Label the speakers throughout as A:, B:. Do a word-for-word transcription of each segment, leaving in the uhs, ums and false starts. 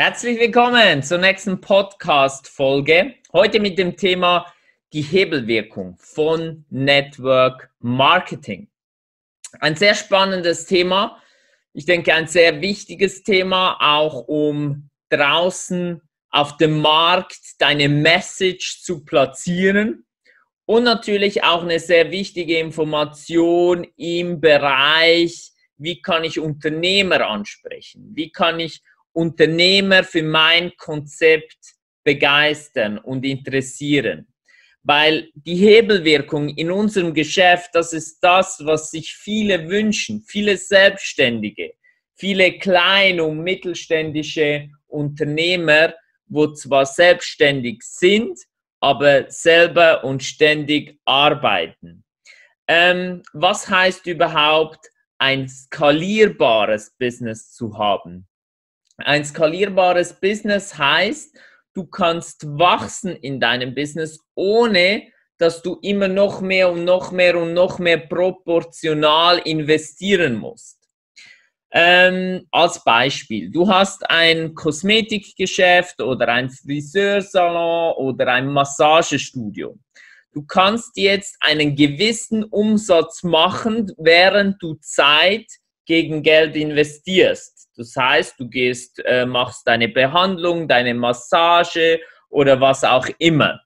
A: Herzlich willkommen zur nächsten Podcast-Folge. Heute mit dem Thema die Hebelwirkung von Network Marketing. Ein sehr spannendes Thema. Ich denke, ein sehr wichtiges Thema, auch um draußen auf dem Markt deine Message zu platzieren. Und natürlich auch eine sehr wichtige Information im Bereich, wie kann ich Unternehmer ansprechen? Wie kann ich Unternehmer für mein Konzept begeistern und interessieren? Weil die Hebelwirkung in unserem Geschäft, das ist das, was sich viele wünschen, viele Selbstständige, viele kleine und mittelständische Unternehmer, wo zwar selbstständig sind, aber selber und ständig arbeiten. Ähm, was heißt überhaupt, ein skalierbares Business zu haben? Ein skalierbares Business heißt, du kannst wachsen in deinem Business, ohne dass du immer noch mehr und noch mehr und noch mehr proportional investieren musst. Ähm, als Beispiel, du hast ein Kosmetikgeschäft oder ein Friseursalon oder ein Massagestudio. Du kannst jetzt einen gewissen Umsatz machen, während du Zeit gegen Geld investierst. Das heißt, du gehst, äh, machst deine Behandlung, deine Massage oder was auch immer.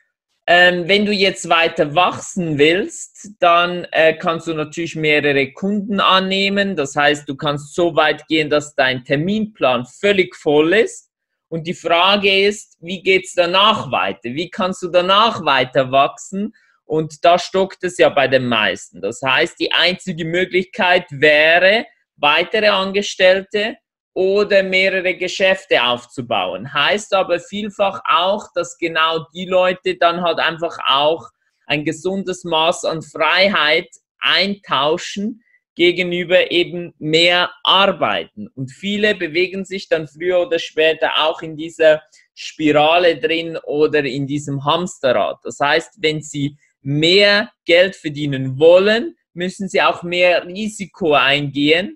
A: Ähm, wenn du jetzt weiter wachsen willst, dann äh, kannst du natürlich mehrere Kunden annehmen. Das heißt, du kannst so weit gehen, dass dein Terminplan völlig voll ist. Und die Frage ist, wie geht es danach weiter? Wie kannst du danach weiter wachsen? Und da stockt es ja bei den meisten. Das heißt, die einzige Möglichkeit wäre, weitere Angestellte oder mehrere Geschäfte aufzubauen. Heißt aber vielfach auch, dass genau die Leute dann halt einfach auch ein gesundes Maß an Freiheit eintauschen gegenüber eben mehr Arbeiten. Und viele bewegen sich dann früher oder später auch in dieser Spirale drin oder in diesem Hamsterrad. Das heißt, wenn sie mehr Geld verdienen wollen, müssen sie auch mehr Risiko eingehen.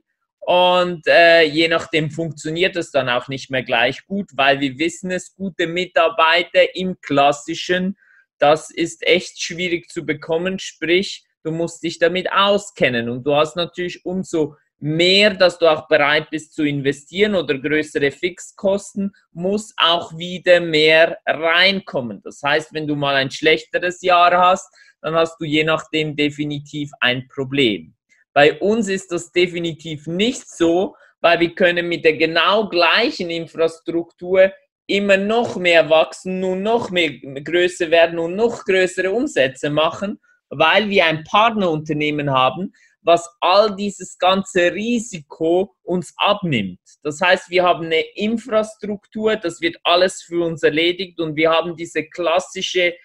A: Und äh, je nachdem funktioniert es dann auch nicht mehr gleich gut, weil wir wissen es, gute Mitarbeiter im Klassischen, das ist echt schwierig zu bekommen, sprich, du musst dich damit auskennen und du hast natürlich umso mehr, dass du auch bereit bist zu investieren oder größere Fixkosten, muss auch wieder mehr reinkommen. Das heißt, wenn du mal ein schlechteres Jahr hast, dann hast du je nachdem definitiv ein Problem. Bei uns ist das definitiv nicht so, weil wir können mit der genau gleichen Infrastruktur immer noch mehr wachsen und noch mehr größer werden und noch größere Umsätze machen, weil wir ein Partnerunternehmen haben, was all dieses ganze Risiko uns abnimmt. Das heißt, wir haben eine Infrastruktur, das wird alles für uns erledigt und wir haben diese klassische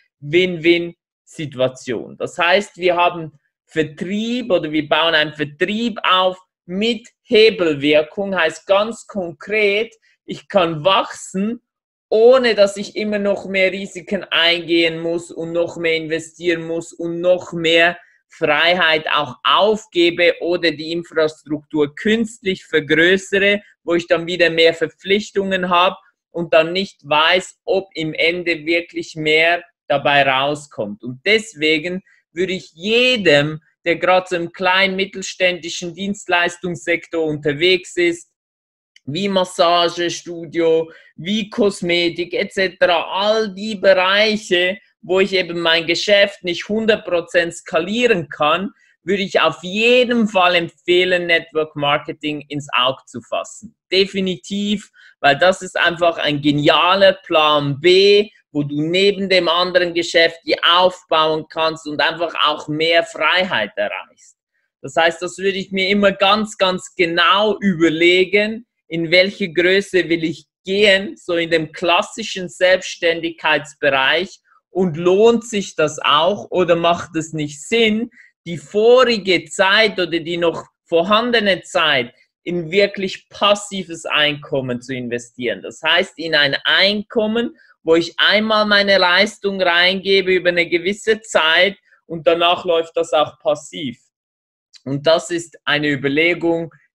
A: Win-Win-Situation. Das heißt, wir haben Vertrieb oder wir bauen einen Vertrieb auf mit Hebelwirkung, heißt ganz konkret, ich kann wachsen, ohne dass ich immer noch mehr Risiken eingehen muss und noch mehr investieren muss und noch mehr Freiheit auch aufgebe oder die Infrastruktur künstlich vergrößere, wo ich dann wieder mehr Verpflichtungen habe und dann nicht weiß, ob im Ende wirklich mehr dabei rauskommt. Und deswegen würde ich jedem, der gerade so im kleinen mittelständischen Dienstleistungssektor unterwegs ist, wie Massagestudio, wie Kosmetik et cetera, all die Bereiche, wo ich eben mein Geschäft nicht hundert Prozent skalieren kann, würde ich auf jeden Fall empfehlen, Network Marketing ins Auge zu fassen. Definitiv, weil das ist einfach ein genialer Plan B, wo du neben dem anderen Geschäft die aufbauen kannst und einfach auch mehr Freiheit erreichst. Das heißt, das würde ich mir immer ganz, ganz genau überlegen, in welche Größe will ich gehen, so in dem klassischen Selbstständigkeitsbereich, und lohnt sich das auch oder macht es nicht Sinn, die vorige Zeit oder die noch vorhandene Zeit in wirklich passives Einkommen zu investieren. Das heißt, in ein Einkommen, wo ich einmal meine Leistung reingebe über eine gewisse Zeit und danach läuft das auch passiv. Und das ist eine Überlegung,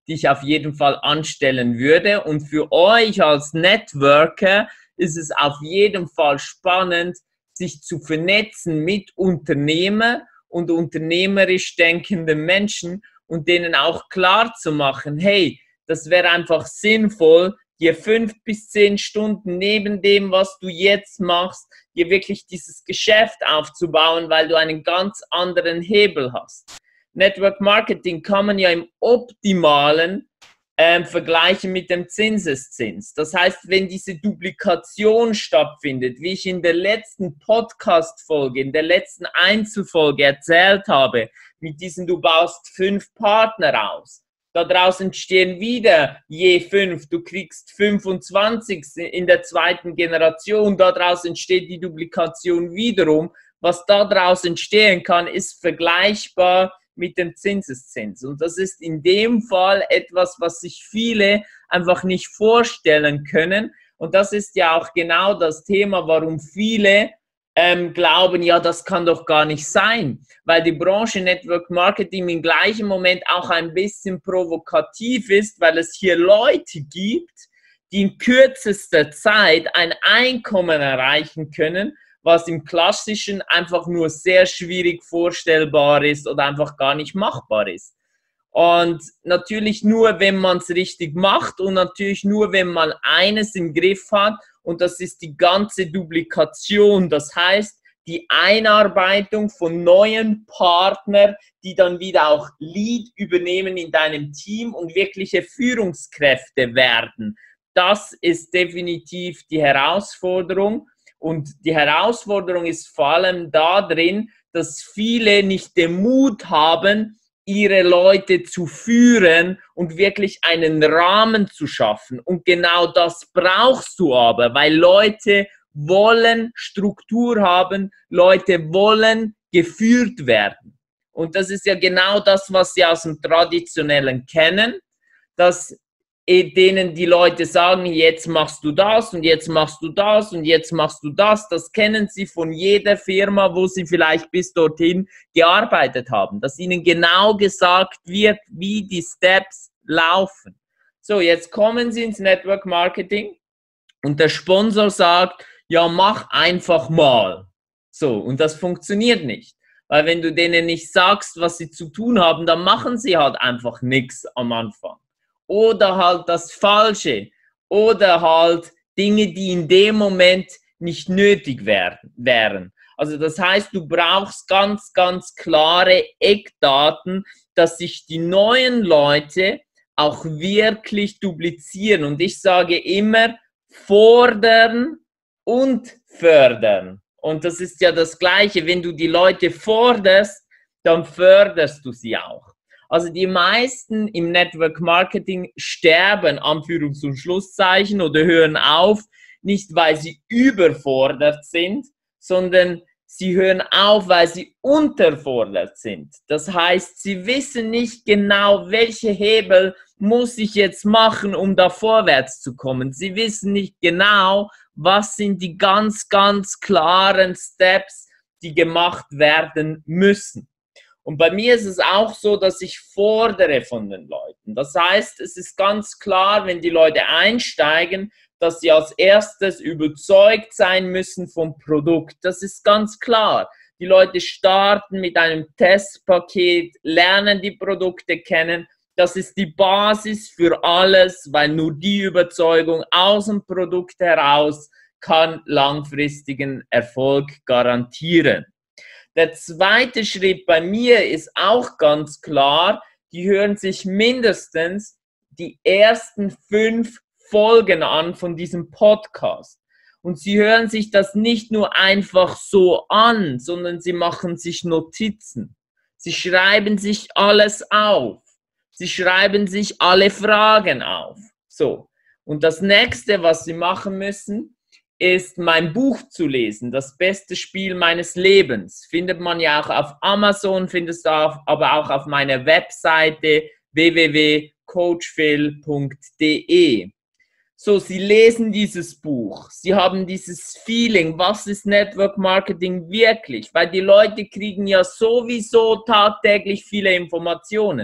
A: die ich auf jeden Fall anstellen würde. Und für euch als Networker ist es auf jeden Fall spannend, sich zu vernetzen mit Unternehmern und unternehmerisch denkenden Menschen und denen auch klar zu machen, hey, das wäre einfach sinnvoll, dir fünf bis zehn Stunden neben dem, was du jetzt machst, dir wirklich dieses Geschäft aufzubauen, weil du einen ganz anderen Hebel hast. Network Marketing kann man ja im optimalen ähm, vergleichen mit dem Zinseszins. Das heißt, wenn diese Duplikation stattfindet, wie ich in der letzten Podcast-Folge, in der letzten Einzelfolge erzählt habe, mit diesen du baust fünf Partner aus, daraus entstehen wieder je fünf, du kriegst fünfundzwanzig in der zweiten Generation, daraus entsteht die Duplikation wiederum. Was daraus entstehen kann, ist vergleichbar mit dem Zinseszins. Und das ist in dem Fall etwas, was sich viele einfach nicht vorstellen können. Und das ist ja auch genau das Thema, warum viele ähm, glauben, ja, das kann doch gar nicht sein. Weil die Branche Network Marketing im gleichen Moment auch ein bisschen provokativ ist, weil es hier Leute gibt, die in kürzester Zeit ein Einkommen erreichen können, was im Klassischen einfach nur sehr schwierig vorstellbar ist oder einfach gar nicht machbar ist. Und natürlich nur, wenn man es richtig macht und natürlich nur, wenn man eines im Griff hat und das ist die ganze Duplikation. Das heißt, die Einarbeitung von neuen Partnern, die dann wieder auch Lead übernehmen in deinem Team und wirkliche Führungskräfte werden. Das ist definitiv die Herausforderung. Und die Herausforderung ist vor allem darin, dass viele nicht den Mut haben, ihre Leute zu führen und wirklich einen Rahmen zu schaffen. Und genau das brauchst du aber, weil Leute wollen Struktur haben, Leute wollen geführt werden. Und das ist ja genau das, was sie aus dem Traditionellen kennen, dass denen die Leute sagen, jetzt machst du das und jetzt machst du das und jetzt machst du das. Das kennen sie von jeder Firma, wo sie vielleicht bis dorthin gearbeitet haben, dass ihnen genau gesagt wird, wie die Steps laufen. So, jetzt kommen sie ins Network Marketing und der Sponsor sagt, ja, mach einfach mal. So, und das funktioniert nicht. Weil wenn du denen nicht sagst, was sie zu tun haben, dann machen sie halt einfach nichts am Anfang. Oder halt das Falsche. Oder halt Dinge, die in dem Moment nicht nötig werden, wären. Also das heißt, du brauchst ganz, ganz klare Eckdaten, dass sich die neuen Leute auch wirklich duplizieren. Und ich sage immer, fordern und fördern. Und das ist ja das Gleiche. Wenn du die Leute forderst, dann förderst du sie auch. Also die meisten im Network Marketing sterben, Anführungs- und Schlusszeichen, oder hören auf, nicht weil sie überfordert sind, sondern sie hören auf, weil sie unterfordert sind. Das heißt, sie wissen nicht genau, welche Hebel muss ich jetzt machen, um da vorwärts zu kommen. Sie wissen nicht genau, was sind die ganz, ganz klaren Steps, die gemacht werden müssen. Und bei mir ist es auch so, dass ich fordere von den Leuten. Das heißt, es ist ganz klar, wenn die Leute einsteigen, dass sie als erstes überzeugt sein müssen vom Produkt. Das ist ganz klar. Die Leute starten mit einem Testpaket, lernen die Produkte kennen. Das ist die Basis für alles, weil nur die Überzeugung aus dem Produkt heraus kann langfristigen Erfolg garantieren. Der zweite Schritt bei mir ist auch ganz klar, die hören sich mindestens die ersten fünf Folgen an von diesem Podcast. Und sie hören sich das nicht nur einfach so an, sondern sie machen sich Notizen. Sie schreiben sich alles auf. Sie schreiben sich alle Fragen auf. So. Und das nächste, was sie machen müssen, ist mein Buch zu lesen, das beste Spiel meines Lebens. Findet man ja auch auf Amazon, findest du auch, aber auch auf meiner Webseite w w w punkt coachphil punkt d e. So, sie lesen dieses Buch, sie haben dieses Feeling, was ist Network Marketing wirklich? Weil die Leute kriegen ja sowieso tagtäglich viele Informationen.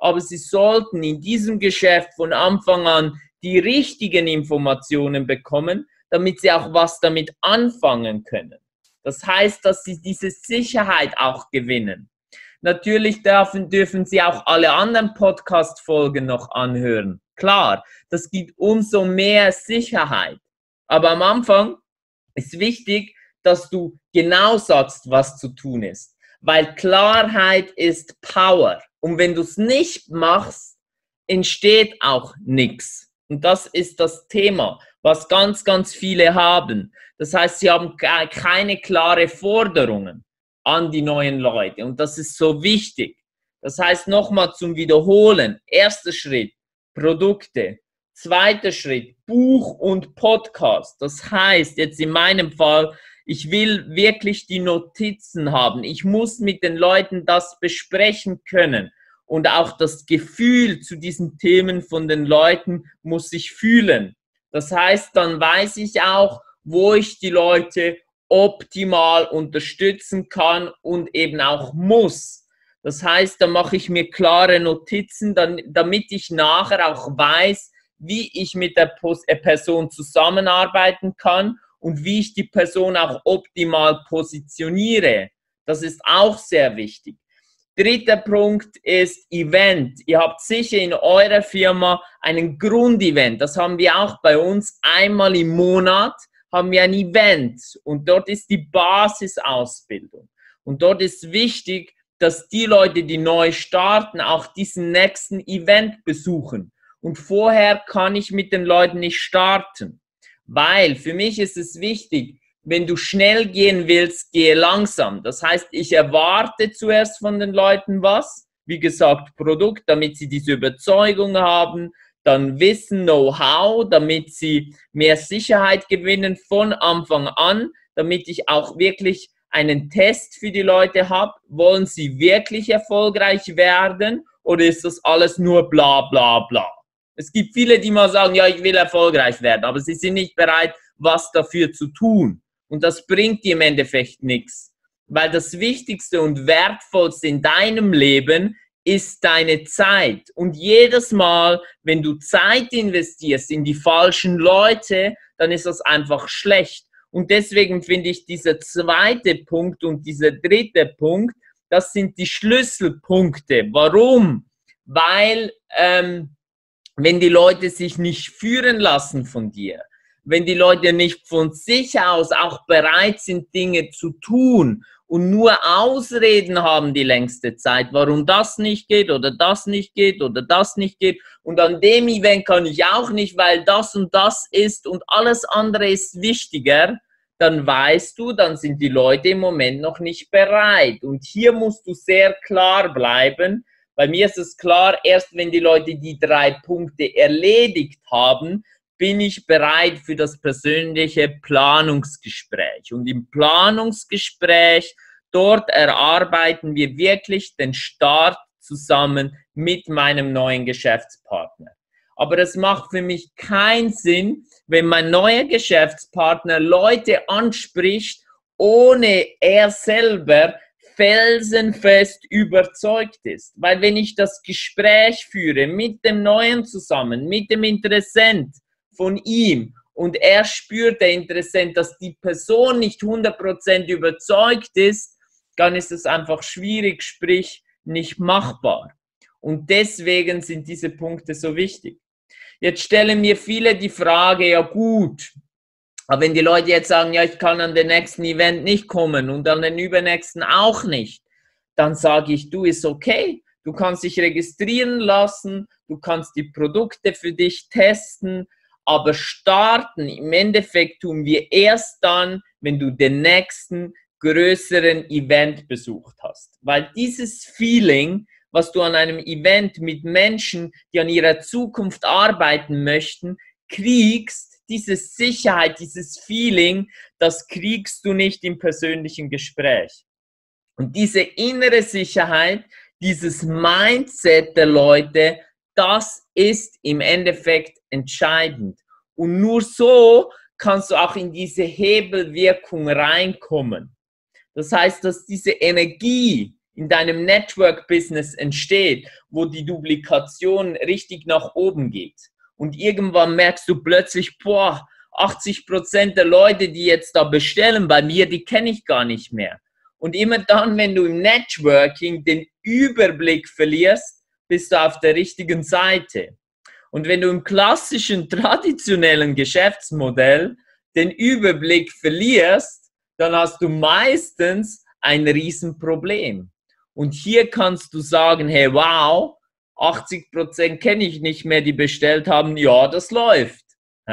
A: aber sie sollten in diesem Geschäft von Anfang an die richtigen Informationen bekommen, damit sie auch was damit anfangen können. Das heißt, dass sie diese Sicherheit auch gewinnen. Natürlich dürfen, dürfen Sie auch alle anderen Podcast-Folgen noch anhören. Klar, das gibt umso mehr Sicherheit. Aber am Anfang ist wichtig, dass du genau sagst, was zu tun ist. Weil Klarheit ist Power. Und wenn du es nicht machst, entsteht auch nichts. Und das ist das Thema, was ganz, ganz viele haben. Das heißt, sie haben keine klaren Forderungen an die neuen Leute. Und das ist so wichtig. Das heißt, nochmal zum Wiederholen. Erster Schritt, Produkte. Zweiter Schritt, Buch und Podcast. Das heißt, jetzt in meinem Fall, ich will wirklich die Notizen haben. Ich muss mit den Leuten das besprechen können. Und auch das Gefühl zu diesen Themen von den Leuten muss ich fühlen. Das heißt, dann weiß ich auch, wo ich die Leute optimal unterstützen kann und eben auch muss. Das heißt, da mache ich mir klare Notizen, dann, damit ich nachher auch weiß, wie ich mit der Person zusammenarbeiten kann und wie ich die Person auch optimal positioniere. Das ist auch sehr wichtig. Dritter Punkt ist Event. Ihr habt sicher in eurer Firma einen Grundevent. Das haben wir auch bei uns. Einmal im Monat haben wir ein Event und dort ist die Basisausbildung. Und dort ist wichtig, dass die Leute, die neu starten, auch diesen nächsten Event besuchen. Und vorher kann ich mit den Leuten nicht starten. Weil für mich ist es wichtig, wenn du schnell gehen willst, gehe langsam. Das heißt, ich erwarte zuerst von den Leuten was. Wie gesagt, Produkt, damit sie diese Überzeugung haben. Dann Wissen, Know-how, damit sie mehr Sicherheit gewinnen von Anfang an. Damit ich auch wirklich einen Test für die Leute habe. Wollen sie wirklich erfolgreich werden? Oder ist das alles nur bla bla bla? Es gibt viele, die mal sagen, ja, ich will erfolgreich werden. Aber sie sind nicht bereit, was dafür zu tun. Und das bringt dir im Endeffekt nichts, weil das Wichtigste und Wertvollste in deinem Leben ist deine Zeit. Und jedes Mal, wenn du Zeit investierst in die falschen Leute, dann ist das einfach schlecht. Und deswegen finde ich dieser zweite Punkt und dieser dritte Punkt, das sind die Schlüsselpunkte. Warum? Weil ähm, wenn die Leute sich nicht führen lassen von dir, wenn die Leute nicht von sich aus auch bereit sind, Dinge zu tun und nur Ausreden haben die längste Zeit, warum das nicht geht oder das nicht geht oder das nicht geht und an dem Event kann ich auch nicht, weil das und das ist und alles andere ist wichtiger, dann weißt du, dann sind die Leute im Moment noch nicht bereit. Und hier musst du sehr klar bleiben. Bei mir ist es klar, erst wenn die Leute die drei Punkte erledigt haben, bin ich bereit für das persönliche Planungsgespräch. Und im Planungsgespräch, dort erarbeiten wir wirklich den Start zusammen mit meinem neuen Geschäftspartner. Aber es macht für mich keinen Sinn, wenn mein neuer Geschäftspartner Leute anspricht, ohne er selber felsenfest überzeugt ist. Weil wenn ich das Gespräch führe mit dem Neuen zusammen, mit dem Interessent, von ihm und er spürt, der Interessent, dass die Person nicht hundert Prozent überzeugt ist, dann ist es einfach schwierig, sprich nicht machbar. Und deswegen sind diese Punkte so wichtig. Jetzt stellen mir viele die Frage, ja gut, aber wenn die Leute jetzt sagen, ja ich kann an den nächsten Event nicht kommen und an den übernächsten auch nicht, dann sage ich, du, ist okay. Du kannst dich registrieren lassen, du kannst die Produkte für dich testen, aber starten, im Endeffekt tun wir erst dann, wenn du den nächsten größeren Event besucht hast. Weil dieses Feeling, was du an einem Event mit Menschen, die an ihrer Zukunft arbeiten möchten, kriegst, diese Sicherheit, dieses Feeling, das kriegst du nicht im persönlichen Gespräch. Und diese innere Sicherheit, dieses Mindset der Leute, das ist im Endeffekt entscheidend. Und nur so kannst du auch in diese Hebelwirkung reinkommen. Das heißt, dass diese Energie, in deinem Network-Business entsteht, wo die Duplikation richtig nach oben geht. Und irgendwann merkst du plötzlich, boah, achtzig Prozent der Leute, die jetzt da bestellen bei mir, die kenne ich gar nicht mehr. Und immer dann, wenn du im Networking den Überblick verlierst, bist du auf der richtigen Seite. Und wenn du im klassischen, traditionellen Geschäftsmodell den Überblick verlierst, dann hast du meistens ein Riesenproblem. Und hier kannst du sagen, hey, wow, achtzig Prozent kenne ich nicht mehr, die bestellt haben. Ja, das läuft.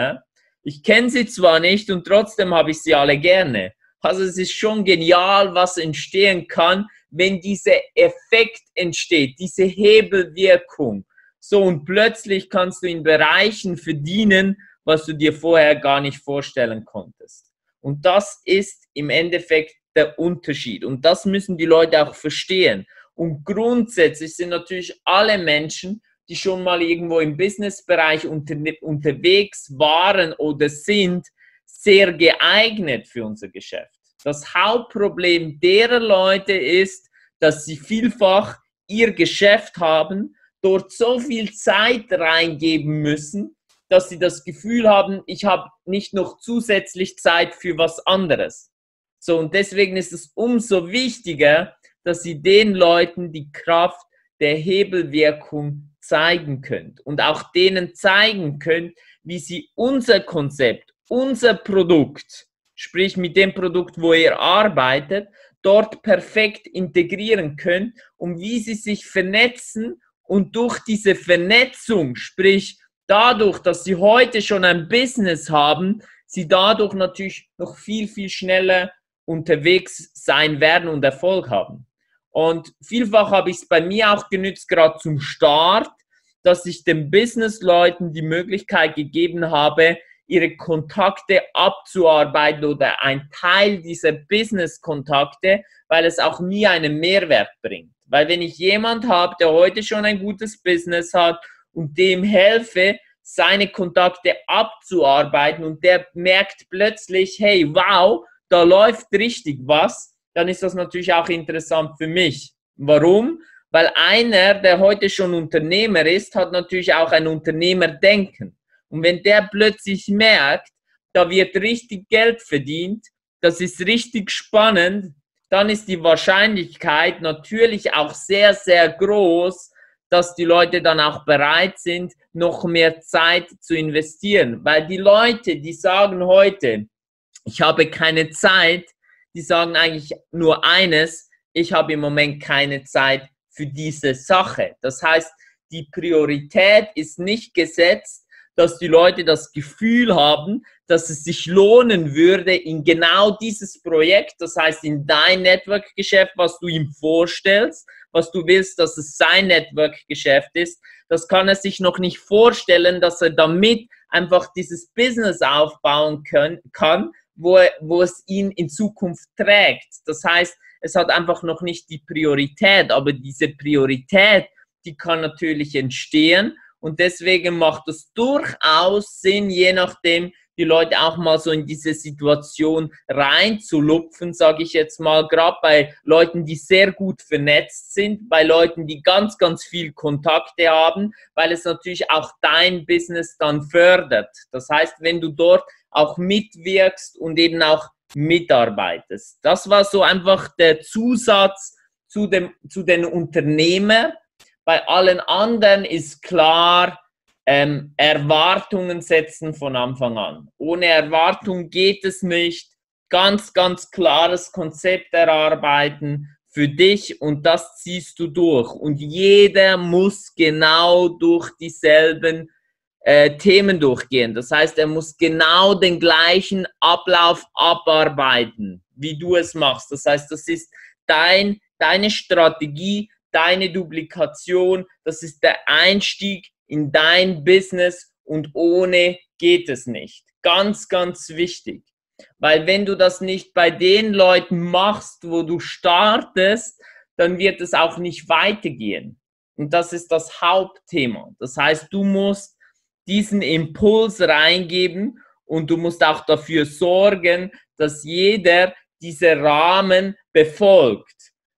A: Ich kenne sie zwar nicht und trotzdem habe ich sie alle gerne. Also es ist schon genial, was entstehen kann, wenn dieser Effekt entsteht, diese Hebelwirkung. So, und plötzlich kannst du in Bereichen verdienen, was du dir vorher gar nicht vorstellen konntest. Und das ist im Endeffekt der Unterschied. Und das müssen die Leute auch verstehen. Und grundsätzlich sind natürlich alle Menschen, die schon mal irgendwo im Businessbereich unter, unterwegs waren oder sind, sehr geeignet für unser Geschäft. Das Hauptproblem derer Leute ist, dass sie vielfach ihr Geschäft haben, dort so viel Zeit reingeben müssen, dass sie das Gefühl haben, ich habe nicht noch zusätzlich Zeit für was anderes. So, und deswegen ist es umso wichtiger, dass sie den Leuten die Kraft der Hebelwirkung zeigen könnt und auch denen zeigen könnt, wie sie unser Konzept, unser Produkt, sprich mit dem Produkt, wo ihr arbeitet, dort perfekt integrieren könnt und wie sie sich vernetzen und durch diese Vernetzung, sprich dadurch, dass sie heute schon ein Business haben, sie dadurch natürlich noch viel, viel schneller unterwegs sein werden und Erfolg haben. Und vielfach habe ich es bei mir auch genützt, gerade zum Start, dass ich den Businessleuten die Möglichkeit gegeben habe, ihre Kontakte abzuarbeiten oder ein Teil dieser Business-Kontakte, weil es auch mir einen Mehrwert bringt. Weil wenn ich jemand habe, der heute schon ein gutes Business hat und dem helfe, seine Kontakte abzuarbeiten und der merkt plötzlich, hey, wow, da läuft richtig was, dann ist das natürlich auch interessant für mich. Warum? Weil einer, der heute schon Unternehmer ist, hat natürlich auch ein Unternehmerdenken. Und wenn der plötzlich merkt, da wird richtig Geld verdient, das ist richtig spannend, dann ist die Wahrscheinlichkeit natürlich auch sehr, sehr groß, dass die Leute dann auch bereit sind, noch mehr Zeit zu investieren. Weil die Leute, die sagen heute, ich habe keine Zeit, die sagen eigentlich nur eines, ich habe im Moment keine Zeit für diese Sache. Das heißt, die Priorität ist nicht gesetzt, dass die Leute das Gefühl haben, dass es sich lohnen würde, in genau dieses Projekt, das heißt in dein Network-Geschäft, was du ihm vorstellst, was du willst, dass es sein Network-Geschäft ist, das kann er sich noch nicht vorstellen, dass er damit einfach dieses Business aufbauen können, kann, wo, wo es ihn in Zukunft trägt. Das heißt, es hat einfach noch nicht die Priorität, aber diese Priorität, die kann natürlich entstehen und deswegen macht es durchaus Sinn, je nachdem, die Leute auch mal so in diese Situation reinzulupfen, sage ich jetzt mal, gerade bei Leuten, die sehr gut vernetzt sind, bei Leuten, die ganz, ganz viel Kontakte haben, weil es natürlich auch dein Business dann fördert. Das heißt, wenn du dort auch mitwirkst und eben auch mitarbeitest. Das war so einfach der Zusatz zu, dem, zu den Unternehmern. Bei allen anderen ist klar, ähm, Erwartungen setzen von Anfang an. Ohne Erwartung geht es nicht. Ganz, ganz klares Konzept erarbeiten für dich und das ziehst du durch. Und jeder muss genau durch dieselben äh, Themen durchgehen. Das heißt, er muss genau den gleichen Ablauf abarbeiten, wie du es machst. Das heißt, das ist dein, deine Strategie, deine Duplikation, das ist der Einstieg in dein Business und ohne geht es nicht. Ganz, ganz wichtig. Weil wenn du das nicht bei den Leuten machst, wo du startest, dann wird es auch nicht weitergehen. Und das ist das Hauptthema. Das heißt, du musst diesen Impuls reingeben und du musst auch dafür sorgen, dass jeder diese Rahmen befolgt.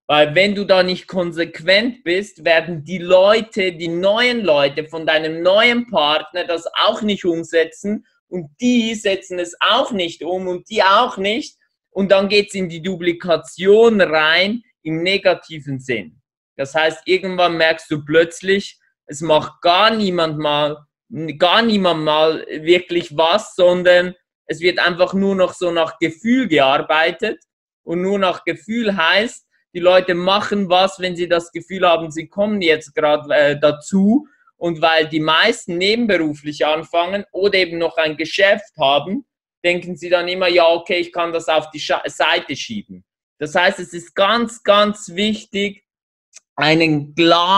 A: Weil wenn du da nicht konsequent bist, werden die Leute, die neuen Leute von deinem neuen Partner das auch nicht umsetzen und die setzen es auch nicht um und die auch nicht. Und dann geht es in die Duplikation rein im negativen Sinn. Das heißt, irgendwann merkst du plötzlich, es macht gar niemand mal, gar niemand mal wirklich was, sondern es wird einfach nur noch so nach Gefühl gearbeitet. Und nur nach Gefühl heißt, die Leute machen was, wenn sie das Gefühl haben, sie kommen jetzt gerade äh, dazu. Und weil die meisten nebenberuflich anfangen oder eben noch ein Geschäft haben, denken sie dann immer, ja, okay, ich kann das auf die Scha- Seite schieben. Das heißt, es ist ganz, ganz wichtig, einen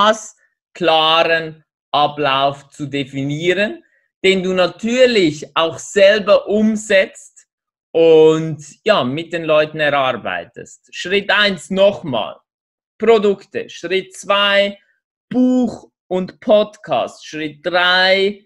A: glasklaren Ablauf zu definieren, den du natürlich auch selber umsetzt und ja, mit den Leuten erarbeitest. Schritt eins nochmal, Produkte. Schritt zwei, Buch und Podcast. Schritt drei,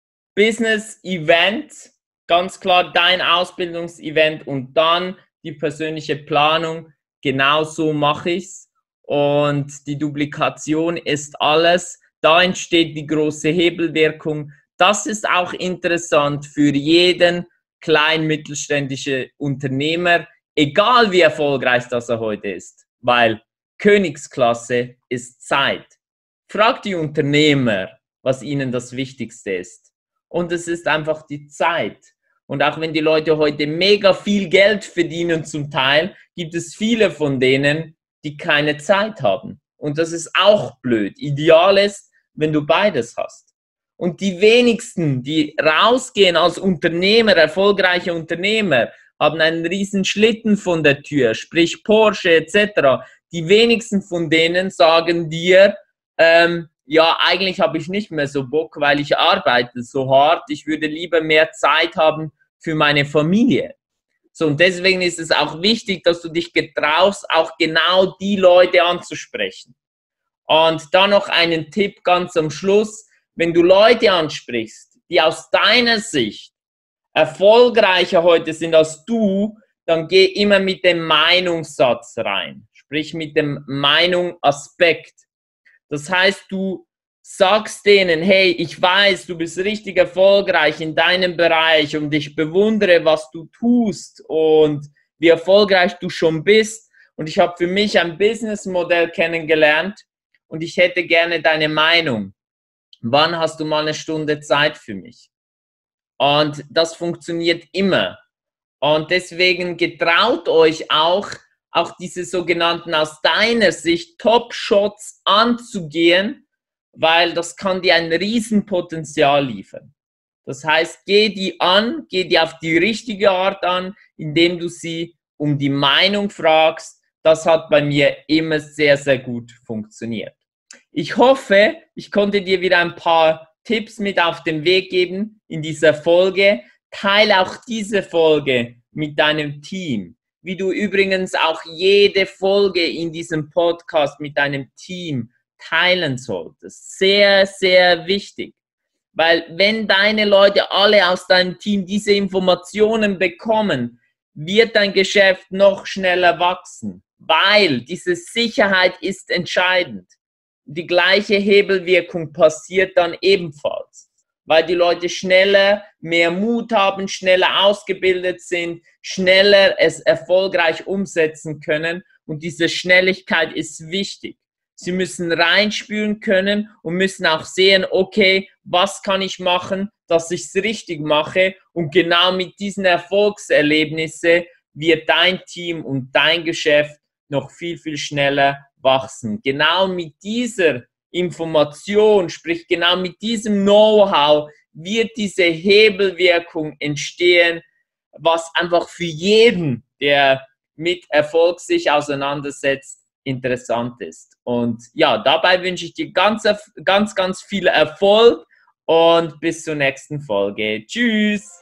A: Business-Event. Ganz klar dein Ausbildungsevent und dann die persönliche Planung. Genau so mache ich es. Und die Duplikation ist alles. Da entsteht die große Hebelwirkung. Das ist auch interessant für jeden kleinen mittelständischen Unternehmer, egal wie erfolgreich das er heute ist, weil Königsklasse ist Zeit. Frag die Unternehmer, was ihnen das Wichtigste ist. Und es ist einfach die Zeit. Und auch wenn die Leute heute mega viel Geld verdienen zum Teil, gibt es viele von denen, die keine Zeit haben. Und das ist auch blöd. Ideal ist, wenn du beides hast. Und die wenigsten, die rausgehen als Unternehmer, erfolgreiche Unternehmer, haben einen riesen Schlitten von der Tür, sprich Porsche et cetera. Die wenigsten von denen sagen dir, ähm, ja, eigentlich habe ich nicht mehr so Bock, weil ich arbeite so hart. Ich würde lieber mehr Zeit haben für meine Familie. So, und deswegen ist es auch wichtig, dass du dich getraust, auch genau die Leute anzusprechen. Und dann noch einen Tipp ganz am Schluss. Wenn du Leute ansprichst, die aus deiner Sicht erfolgreicher heute sind als du, dann geh immer mit dem Meinungssatz rein. Sprich mit dem Meinung-Aspekt. Das heißt, du sagst denen, hey, ich weiß, du bist richtig erfolgreich in deinem Bereich und ich bewundere, was du tust und wie erfolgreich du schon bist. Und ich habe für mich ein Businessmodell kennengelernt und ich hätte gerne deine Meinung. Wann hast du mal eine Stunde Zeit für mich? Und das funktioniert immer. Und deswegen getraut euch auch, auch diese sogenannten aus deiner Sicht Top-Shots anzugehen, weil das kann dir ein Riesenpotenzial liefern. Das heißt, geh die an, geh die auf die richtige Art an, indem du sie um die Meinung fragst. Das hat bei mir immer sehr, sehr gut funktioniert. Ich hoffe, ich konnte dir wieder ein paar Tipps mit auf den Weg geben in dieser Folge. Teile auch diese Folge mit deinem Team. Wie du übrigens auch jede Folge in diesem Podcast mit deinem Team teilen solltest. Sehr, sehr wichtig. Weil wenn deine Leute alle aus deinem Team diese Informationen bekommen, wird dein Geschäft noch schneller wachsen. Weil diese Sicherheit ist entscheidend. Die gleiche Hebelwirkung passiert dann ebenfalls, weil die Leute schneller mehr Mut haben, schneller ausgebildet sind, schneller es erfolgreich umsetzen können und diese Schnelligkeit ist wichtig. Sie müssen reinspüren können und müssen auch sehen, okay, was kann ich machen, dass ich es richtig mache und genau mit diesen Erfolgserlebnissen wird dein Team und dein Geschäft noch viel, viel schneller wachsen. Genau mit dieser Information, sprich genau mit diesem Know-how wird diese Hebelwirkung entstehen, was einfach für jeden, der mit Erfolg sich auseinandersetzt, interessant ist. Und ja, dabei wünsche ich dir ganz, ganz, ganz viel Erfolg und bis zur nächsten Folge. Tschüss!